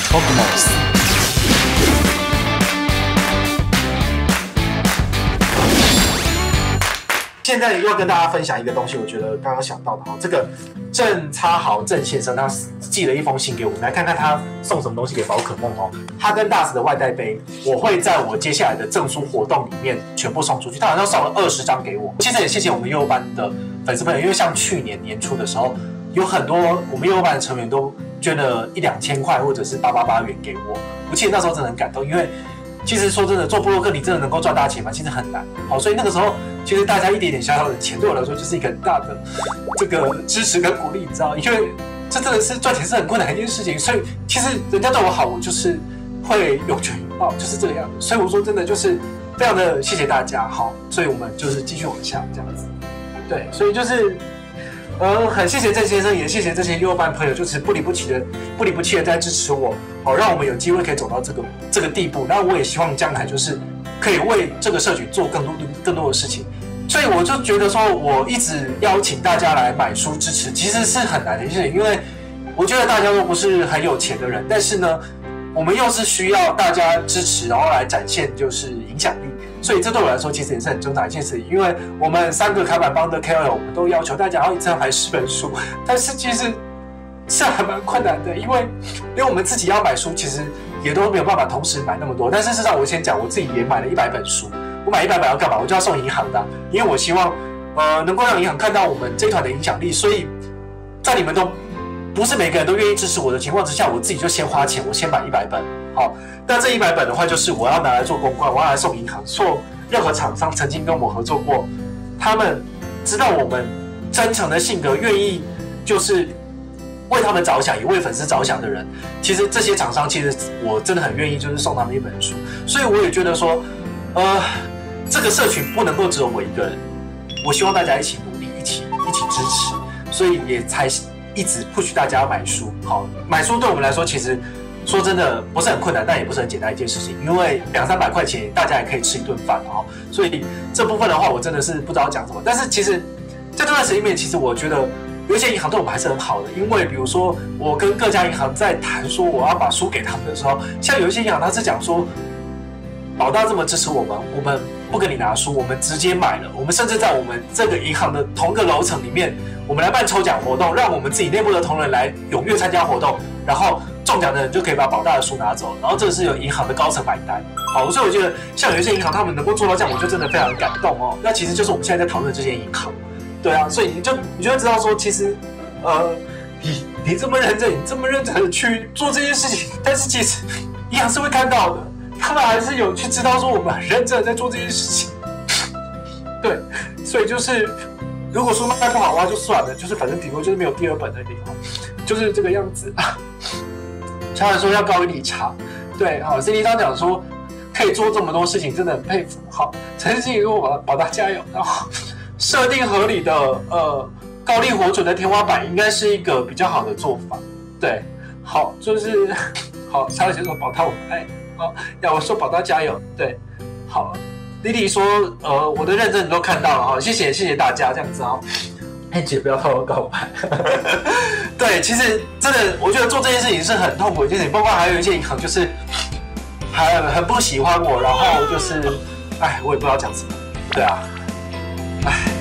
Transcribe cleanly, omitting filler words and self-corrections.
Cosmos。现在又要跟大家分享一个东西，我觉得刚刚想到的哈，这个郑差豪郑先生他寄了一封信给我们，来看看他送什么东西给宝可梦哦。他跟大使的外带杯，我会在我接下来的证书活动里面全部送出去。他好像送了20张给我。其实也谢谢我们幼幼班的粉丝朋友，因为像去年年初的时候，有很多我们幼幼班的成员都捐了1-2千块或者是888元给我。我记得那时候真的很感动，因为其实说真的，做部落客你真的能够赚大钱吗？其实很难。好，所以那个时候其实大家一点点小小的钱，对我来说就是一个很大的这个支持跟鼓励，你知道？因为这真的是赚钱是很困难的一件事情，所以其实人家对我好，我就是会有求于报，就是这个样子。所以我说真的就是非常的谢谢大家，好，所以我们就是继续往下这样子。对，所以就是很谢谢郑先生，也谢谢这些幼幼班朋友，就是不离不弃的在支持我，好，让我们有机会可以走到这个地步。那我也希望将来就是可以为这个社群做更多的事情。所以我就觉得说，我一直邀请大家来买书支持，其实是很难的一件事情，因为我觉得大家都不是很有钱的人，但是呢，我们又是需要大家支持，然后来展现就是影响力。所以这对我来说其实也是很挣扎的一件事情，因为我们3个开板帮的 KOL， 我们都要求大家要一次要买10本书，但是其实是还蛮困难的，因为我们自己要买书，其实也都没有办法同时买那么多。但是事实上，我先讲，我自己也买了100本书。我买100本要干嘛？我就要送银行的，因为我希望能够让银行看到我们这一团的影响力。所以在你们都不是每个人都愿意支持我的情况之下，我自己就先花钱，我先买100本。好，那这100本的话，就是我要拿来做公关，我要来送银行。做任何厂商曾经跟我合作过，他们知道我们真诚的性格，愿意就是为他们着想，也为粉丝着想的人，其实这些厂商其实我真的很愿意，就是送他们1本书。所以我也觉得说，这个社群不能够只有我一个人，我希望大家一起努力，一起支持，所以也才一直 push 大家买书。好，买书对我们来说，其实说真的不是很困难，但也不是很简单一件事情，因为200-300块钱大家也可以吃一顿饭啊。所以这部分的话，我真的是不知道讲什么。但是其实在这段时间里面，其实我觉得有一些银行对我们还是很好的，因为比如说我跟各家银行在谈说我要把书给他们的时候，像有一些银行他是讲说，老大这么支持我们不跟你拿书，我们直接买了。我们甚至在我们这个银行的同个楼层里面，我们来办抽奖活动，让我们自己内部的同仁来踊跃参加活动，然后中奖的人就可以把保大的书拿走，然后这是由银行的高层买单。好，所以我觉得像有一些银行他们能够做到这样，我就真的非常感动哦。那其实就是我们现在在讨论这些银行，对啊，所以你就会知道说，其实你这么认真，你这么认真的去做这件事情，但是其实银行是会看到的。他们还是有去知道说我们很认真的在做这件事情，对，所以就是如果说卖不好的话就算了，就是反正顶多就是没有第2本而已，就是这个样子。常常说要高于理查，对，好，CD 刚讲说可以做这么多事情，真的很佩服。好，陈信说保大加油，然后设定合理的高利活存的天花板应该是一个比较好的做法，对，好，就是好，常常说保大我们爱。好，要我说保大加油，对，好，莉莉说，我的认真你都看到了哈，谢谢大家这样子哦，姐不要偷我告白，对，其实真的，我觉得做这件事情是很痛苦的一件事情，包括还有一些银行就是很不喜欢我，然后就是，我也不知道讲什么，对啊，